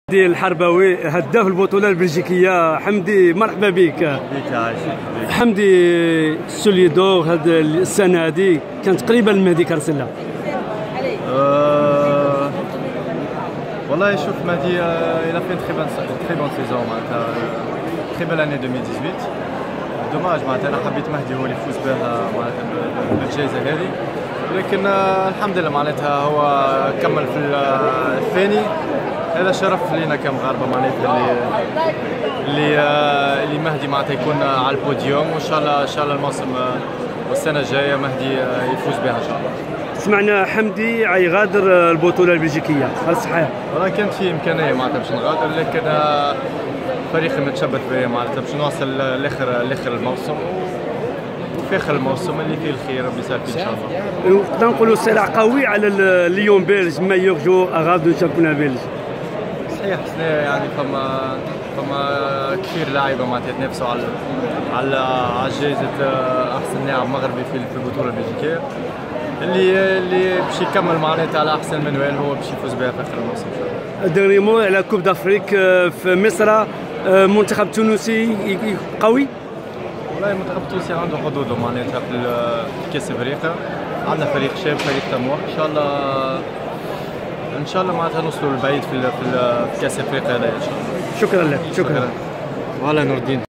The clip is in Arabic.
الحرباوي هداف البطولة البلجيكية. حمدي مرحبا بك. حمدي سوليدور هذا السنة هذه كانت قريبة لمهدي كرسلة. والله شوف مهدي il a fait une très bonne saison معناتها très belle année 2018. دوماج معناتها انا حبيت مهدي هو اللي يفوز بها معناتها بالجائزة هذه، لكن الحمد لله معناتها هو كمل في الثاني. هذا شرف لينا كمغاربه معناتها اللي مهدي معناتها يكون على البوديوم، وان شاء الله الموسم والسنه الجايه مهدي يفوز بها ان شاء الله. سمعنا حمدي غيغادر البطوله البلجيكيه، هل صحيح؟ والله كانت في امكانيه معناتها باش نغادر، لكن فريق نتشبث به معناتها باش نوصل لاخر الموسم، وفي اخر الموسم اللي فيه الخير ربي يسهل فيه ان شاء الله. نقدر نقولوا صراع قوي على ليون بيلج مايور جو اغاب دو شامبيون بيلج. صحيح يعني فما كثير لاعيبه معناتها يتنافسوا على جائزه احسن لاعب مغربي في البطوله البلجيكيه، اللي باش يكمل معناتها على احسن منوال هو باش يفوز بها في اخر الموسم ان شاء الله. ديريمو على كوب دافريك في مصر، منتخب تونسي قوي. والله المنتخب التونسي عنده حظوظه معناتها في كاس افريقيا، عندنا فريق شاب فريق طموح ان شاء الله معناتها نوصلوا لبعيد في كاس افريقيا هذا ان شاء الله. شكرا لك. شكرا. وعلى نور الدين.